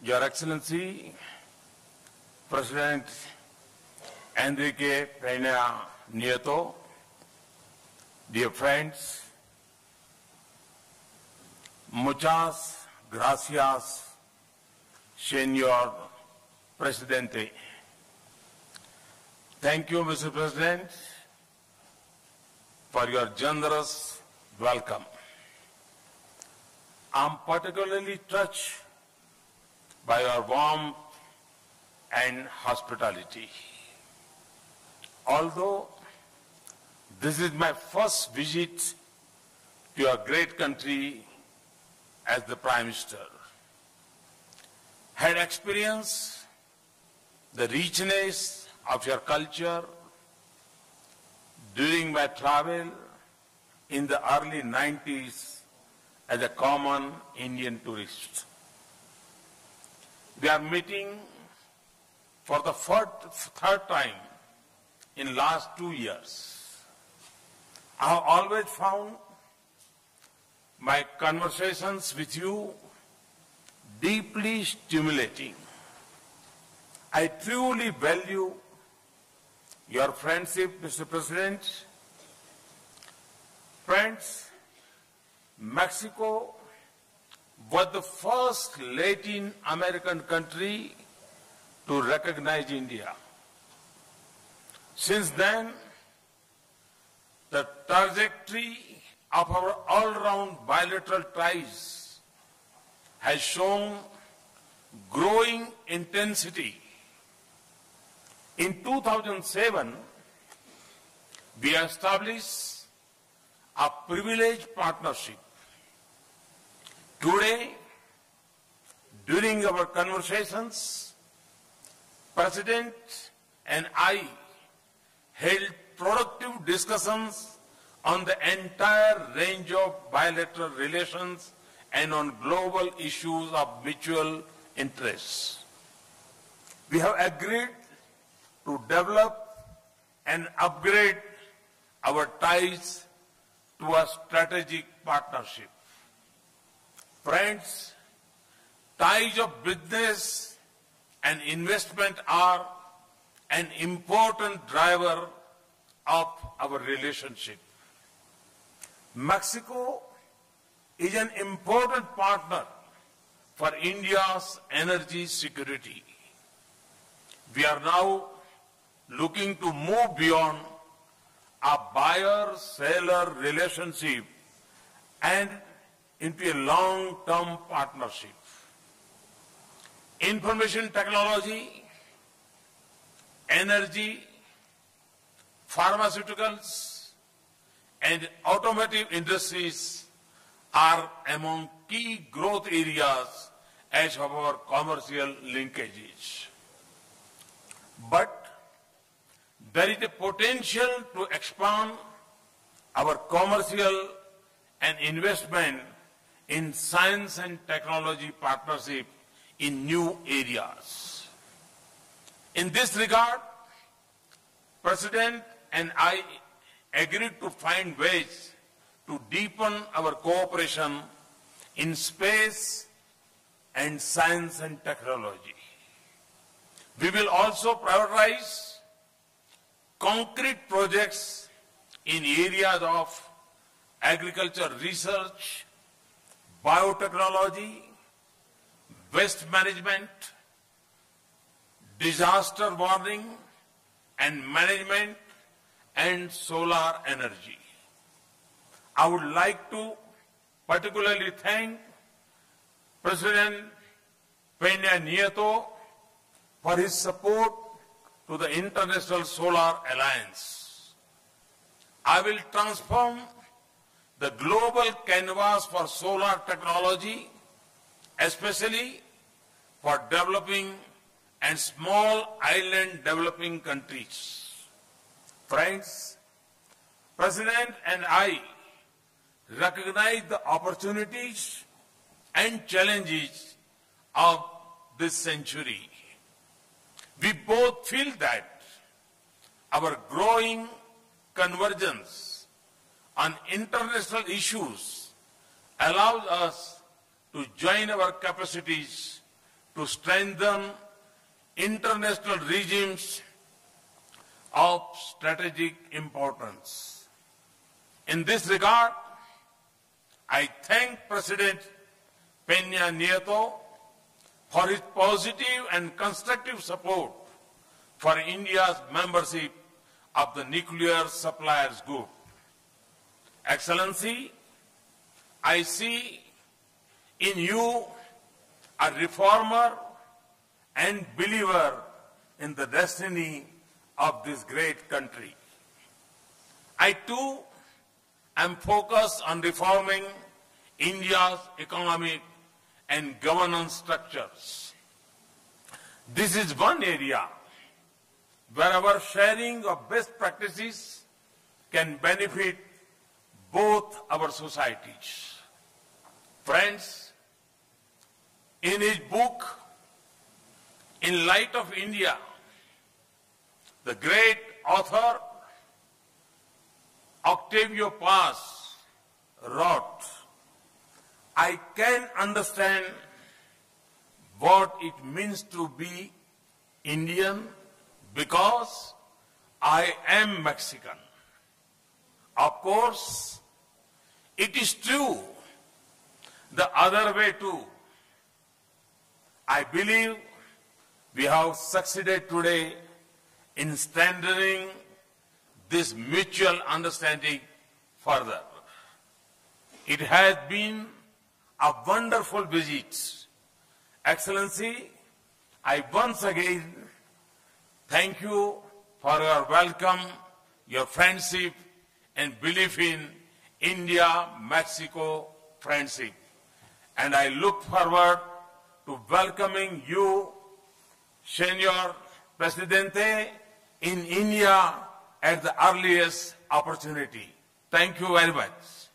Your Excellency, President Enrique Peña Nieto, dear friends, muchas gracias, Señor Presidente. Thank you, Mr. President, for your generous welcome. I'm particularly touched by your warmth and hospitality. Although this is my first visit to your great country as the Prime Minister, had experienced the richness of your culture during my travel in the early 90s as a common Indian tourist. We are meeting for the third time in last 2 years. I have always found my conversations with you deeply stimulating. I truly value your friendship, Mr. President. Friends, Mexico was the first Latin American country to recognize India. Since then, the trajectory of our all-round bilateral ties has shown growing intensity. In 2007, we established a privileged partnership. Today, during our conversations, President and I held productive discussions on the entire range of bilateral relations and on global issues of mutual interest. We have agreed to develop and upgrade our ties to a strategic partnership. Friends, ties of business and investment are an important driver of our relationship. Mexico is an important partner for India's energy security. We are now looking to move beyond a buyer-seller relationship and into a long-term partnership. Information technology, energy, pharmaceuticals, and automotive industries are among key growth areas as of our commercial linkages. But there is a potential to expand our commercial and investment in science and technology partnership in new areas. In this regard, President and I agreed to find ways to deepen our cooperation in space and science and technology. We will also prioritize concrete projects in areas of agriculture research, biotechnology, waste management, disaster warning and management, and solar energy. I would like to particularly thank President Peña Nieto for his support to the International Solar Alliance. I will transform the global canvas for solar technology, especially for developing and small island developing countries. Friends, President and I recognize the opportunities and challenges of this century. We both feel that our growing convergence on international issues allows us to join our capacities to strengthen international regimes of strategic importance. In this regard, I thank President Peña Nieto for his positive and constructive support for India's membership of the Nuclear Suppliers Group. Excellency, I see in you a reformer and believer in the destiny of this great country. I too am focused on reforming India's economic and governance structures. This is one area where our sharing of best practices can benefit both our societies. Friends, in his book, In Light of India, the great author Octavio Paz wrote, I can understand what it means to be Indian because I am Mexican. Of course, it is true the other way too. I believe we have succeeded today in strengthening this mutual understanding further. It has been a wonderful visit. Excellency, I once again thank you for your welcome, your friendship, and belief in India-Mexico friendship. And I look forward to welcoming you, Senor Presidente, in India at the earliest opportunity. Thank you very much.